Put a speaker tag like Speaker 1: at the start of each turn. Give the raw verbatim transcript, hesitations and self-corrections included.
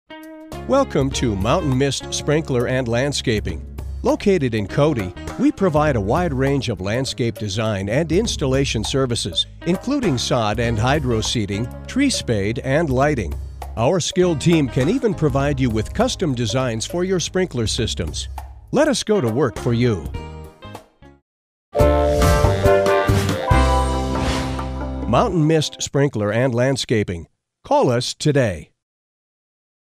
Speaker 1: Welcome to Mountain Mist Sprinkler and Landscaping. Located in Cody, we provide a wide range of landscape design and installation services, including sod and hydro seeding, tree spade, and lighting. Our skilled team can even provide you with custom designs for your sprinkler systems. Let us go to work for you. Mountain Mist Sprinkler and Landscaping. Call us today.